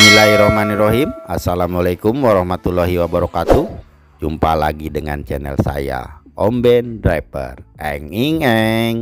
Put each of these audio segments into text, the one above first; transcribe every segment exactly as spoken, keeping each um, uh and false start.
Bismillahirrahmanirrahim. Assalamualaikum warahmatullahi wabarakatuh. Jumpa lagi dengan channel saya, Om Ben Driver. Eng ing eng.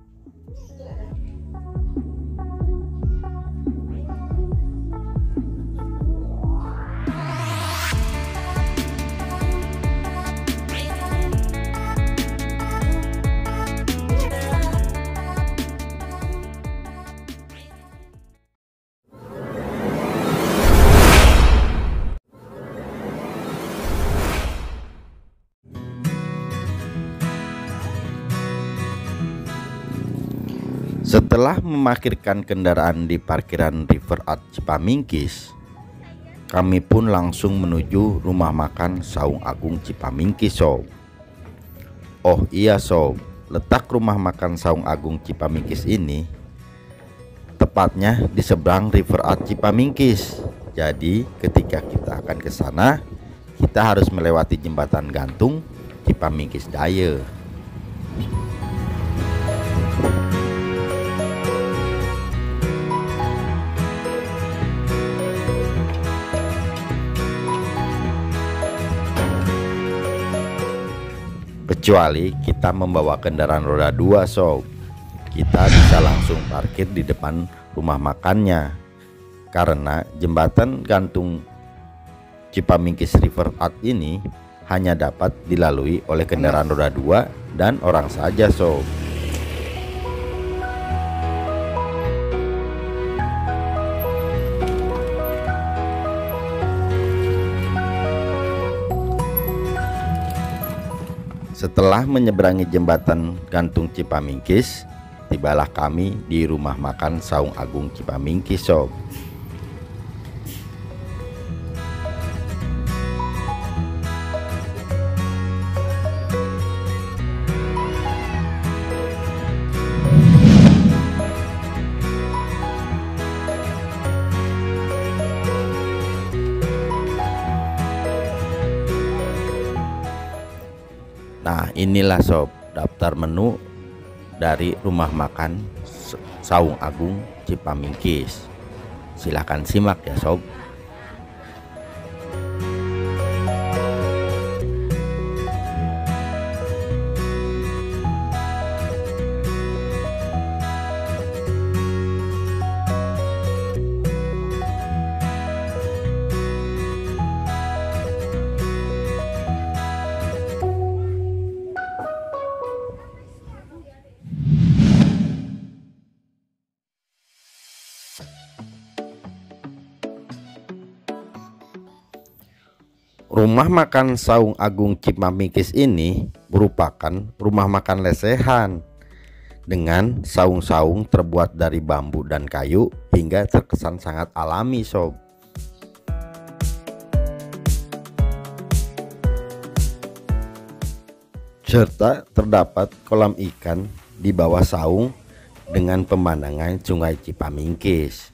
Setelah memarkirkan kendaraan di parkiran River Art Cipamingkis, kami pun langsung menuju rumah makan Saung Agung Cipamingkis, sob. Oh iya sob, letak rumah makan Saung Agung Cipamingkis ini tepatnya di seberang River Art Cipamingkis. Jadi ketika kita akan ke sana, kita harus melewati jembatan gantung Cipamingkis Daya. Kecuali kita membawa kendaraan roda dua, sob, kita bisa langsung parkir di depan rumah makannya, karena jembatan gantung Cipamingkis River Art ini hanya dapat dilalui oleh kendaraan roda dua dan orang saja, sob. Setelah menyeberangi jembatan gantung Cipamingkis, tibalah kami di rumah makan Saung Agung Cipamingkis, sob. Nah, inilah sob daftar menu dari rumah makan Saung Agung Cipamingkis. Silahkan simak ya sob. Rumah makan Saung Agung Cipamingkis ini merupakan rumah makan lesehan dengan saung-saung terbuat dari bambu dan kayu hingga terkesan sangat alami, sob. Serta terdapat kolam ikan di bawah saung dengan pemandangan Sungai Cipamingkis.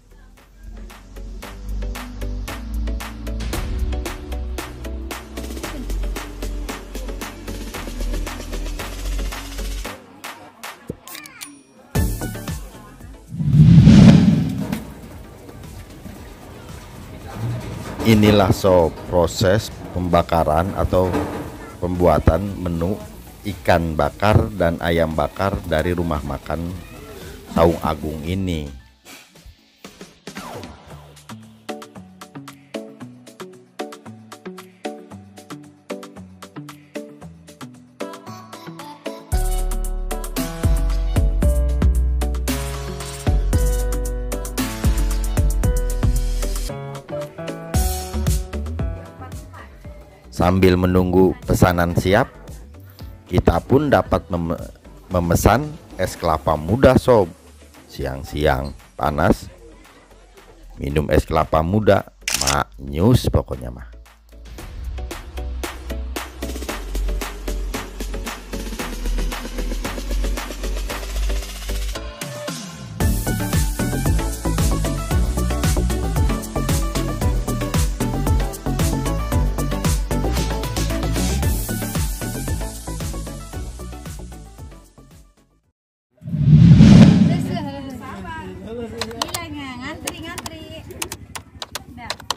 Inilah sob proses pembakaran atau pembuatan menu ikan bakar dan ayam bakar dari rumah makan Saung Agung ini. Sambil menunggu pesanan siap, kita pun dapat mem memesan es kelapa muda, sob. Siang-siang panas, minum es kelapa muda, maknyus pokoknya mah. Ngantri ngantri. Dah.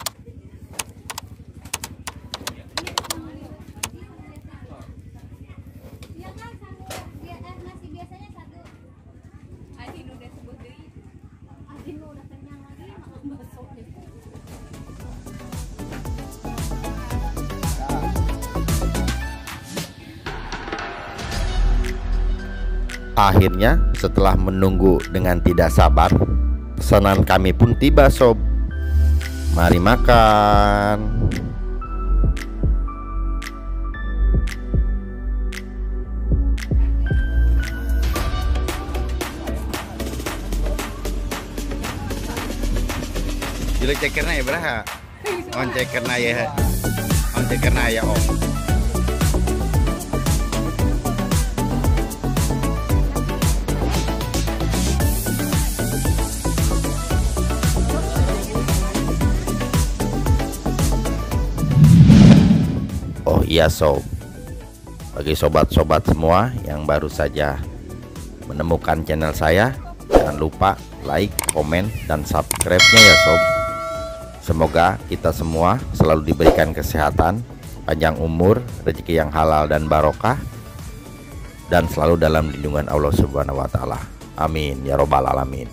Akhirnya setelah menunggu dengan tidak sabar, pesanan kami pun tiba sob. Mari makan. Jadi cekerna ya beraha? On cekerna ya, on cekerna ya om. Oh iya sob, bagi sobat-sobat semua yang baru saja menemukan channel saya, jangan lupa like, komen, dan subscribe-nya ya sob. Semoga kita semua selalu diberikan kesehatan, panjang umur, rezeki yang halal dan barokah, dan selalu dalam lindungan Allah Subhanahu wa Ta'ala. Amin ya robbal alamin.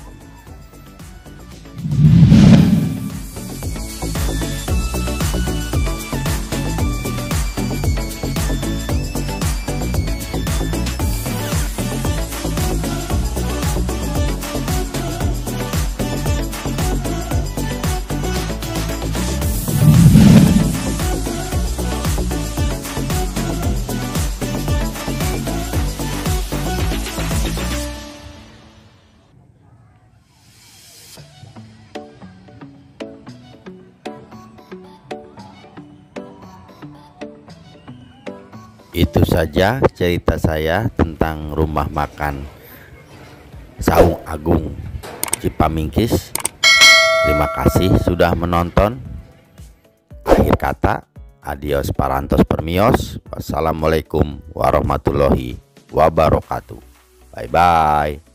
Itu saja cerita saya tentang rumah makan Saung Agung Cipamingkis. Terima kasih sudah menonton. Akhir kata, adios parantos permios. Wassalamualaikum warahmatullahi wabarakatuh. Bye bye.